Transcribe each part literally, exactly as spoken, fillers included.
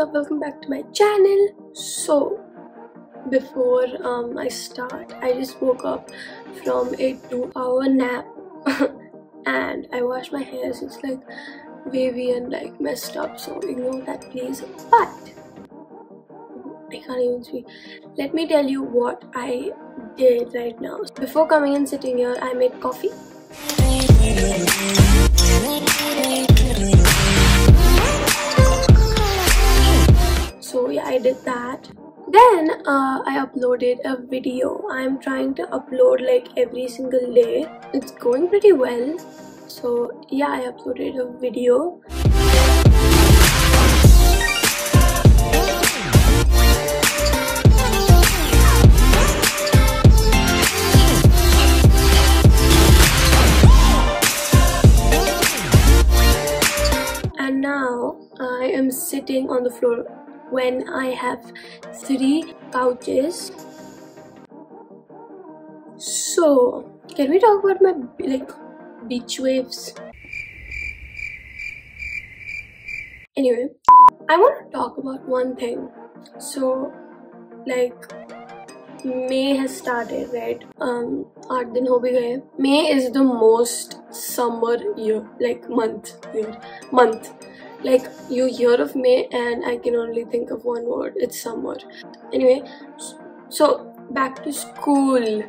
up? Welcome back to my channel. So before um, I start, I just woke up from a two hour nap and I washed my hair, so it's like wavy and like messed up, so ignore that please. But I can't even speak. Let me tell you what I did right now. Before coming and sitting here, I made coffee. So yeah, I did that. Then uh, I uploaded a video. I'm trying to upload like every single day. It's going pretty well. So yeah, I uploaded a video. And now I am sitting on the floor when I have three couches. So can we talk about my like beach waves? Anyway, I want to talk about one thing. So like May has started, right? Um eight din ho bhi gaye. May is the most summer year, like month year month. Like you hear of May and I can only think of one word, it's summer. Anyway, so back to school.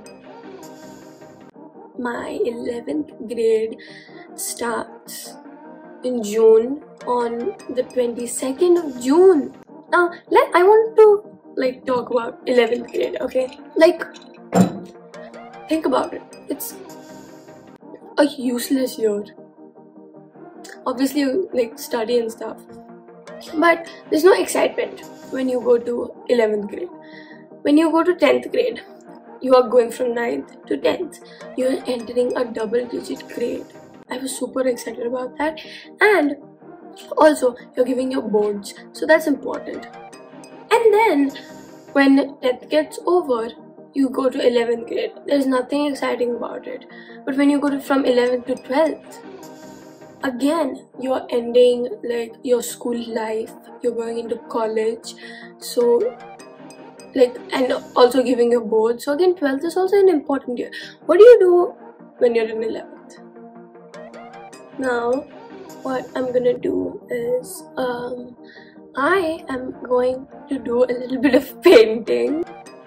My eleventh grade starts in June, on the twenty-second of June. Now let I want to like talk about eleventh grade, okay? Like think about it. It's a useless year. Obviously you like study and stuff, but there's no excitement when you go to eleventh grade. When you go to tenth grade, you are going from ninth to tenth. You're entering a double digit grade. I was super excited about that. And also you're giving your boards, so that's important. And then when tenth gets over, you go to eleventh grade. There's nothing exciting about it. But when you go to from eleventh to twelfth, again you're ending like your school life, you're going into college, so like, and also giving your board. So again, twelfth is also an important year. What do you do when you're in eleventh? Now what I'm gonna do is um I am going to do a little bit of painting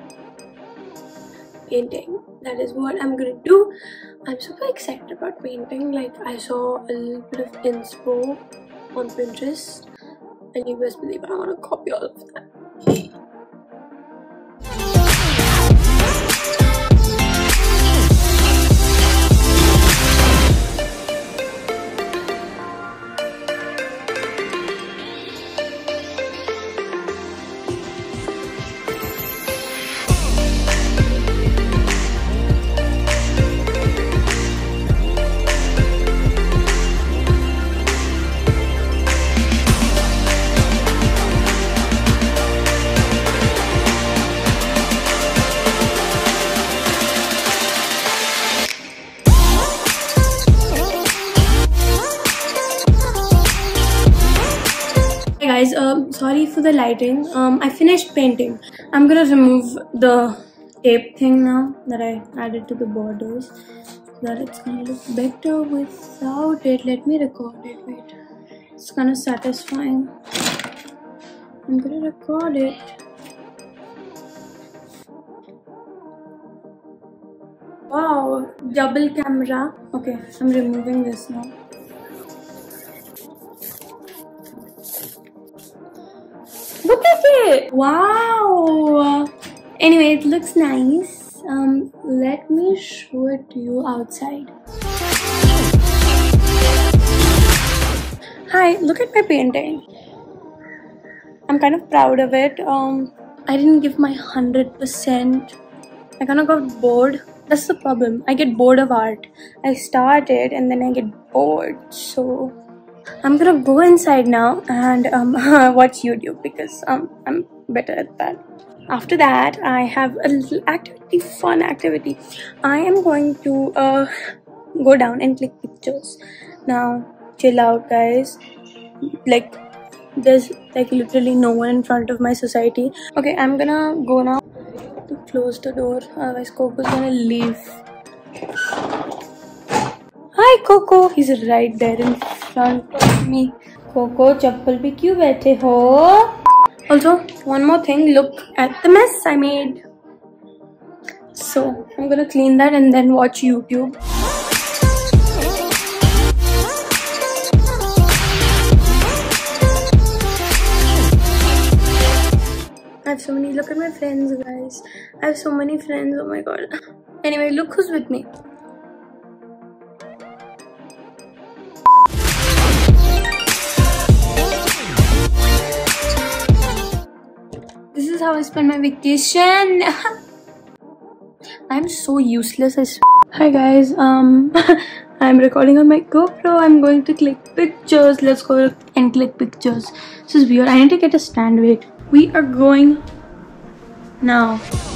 painting that is what I'm gonna do. I'm super excited about painting. Like I saw a little bit of inspo on Pinterest and you best believe I want to copy all of that. Guys, um, sorry for the lighting. Um, I finished painting. I'm gonna remove the tape thing now that I added to the borders, so that it's gonna look better without it. Let me record it. Wait, it's kind of satisfying. I'm gonna record it. Wow, double camera. Okay, I'm removing this now. Look at it! Wow! Anyway, it looks nice. Um, let me show it to you outside. Hi, look at my painting. I'm kind of proud of it. Um, I didn't give my one hundred percent. I kind of got bored. That's the problem. I get bored of art. I start it and then I get bored. So I'm gonna go inside now and um, watch YouTube because um, I'm better at that. After that, I have a little activity, fun activity. I am going to uh, go down and click pictures. Now, chill out, guys. Like, there's like literally no one in front of my society. Okay, I'm gonna go now to close the door, otherwise Coco's gonna leave. Hi Coco, he's right there in front of me. Coco, chappal pe kyun baithe ho? Also, one more thing, look at the mess I made. So I'm gonna clean that and then watch YouTube. I have so many, look at my friends guys. I have so many friends, oh my god. Anyway, look who's with me. This is how I spend my vacation. I'm so useless. I Hi guys, um, I'm recording on my GoPro. I'm going to click pictures. Let's go and click pictures. This is weird. I need to get a stand. Wait. We are going now.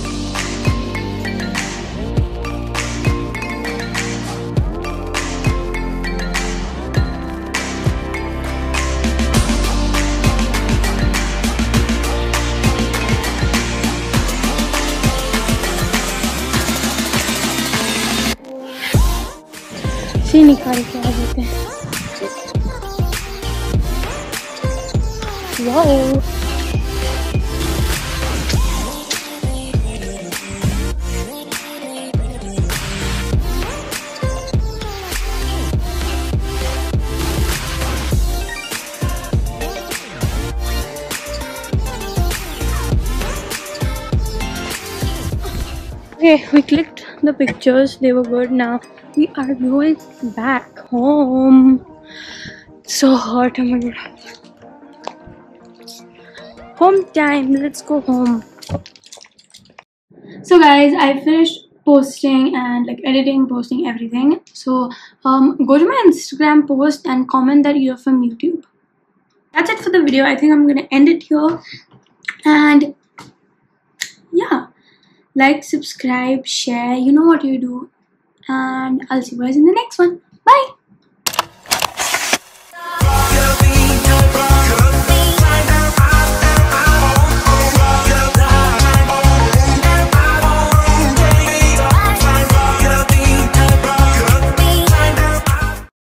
से निकाल के आ देते हैं. Wow. Okay, we clicked the pictures. They were good. Now we are going back home. It's so hot. Oh my god. Home time. Let's go home. So guys, I finished posting and like editing, posting everything. So um, go to my Instagram post and comment that you're from YouTube. That's it for the video. I think I'm gonna end it here. And yeah, like, subscribe, share. You know what you do. And I'll see you guys in the next one.